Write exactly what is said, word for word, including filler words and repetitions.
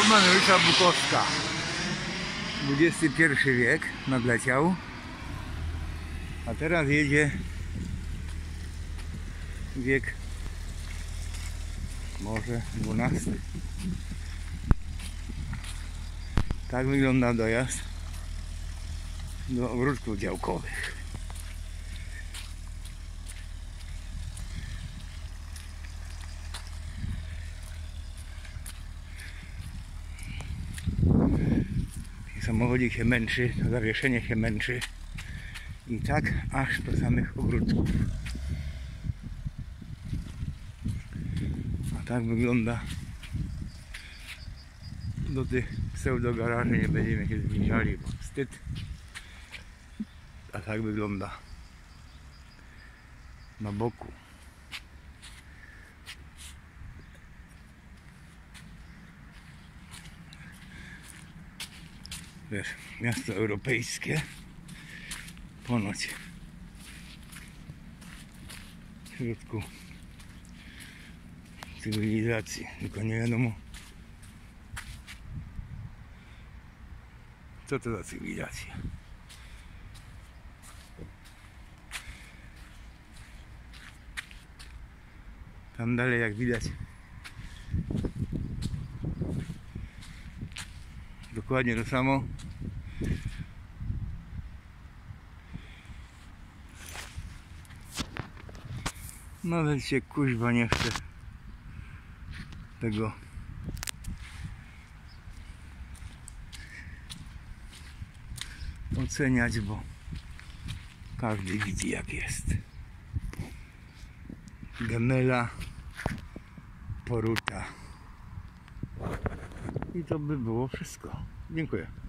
Mariusza Bukowska. dwudziesty pierwszy wiek nadleciał, a teraz jedzie wiek może dwunasty. Tak wygląda dojazd do ogródków działkowych. Samochodzik się męczy, to zawieszenie się męczy i tak aż do samych ogródków. A tak wygląda. Do tych pseudogaraży nie będziemy się zbliżali, bo wstyd. A tak wygląda na boku. Wiesz, miasto europejskie, ponoć w środku cywilizacji, tylko nie wiadomo co to za cywilizacja. Tam dalej, jak widać, dokładnie to samo. Nawet się kuźwa nie chce tego oceniać, bo każdy widzi, jak jest. Gemela poruta. I to by było wszystko. Dziękuję.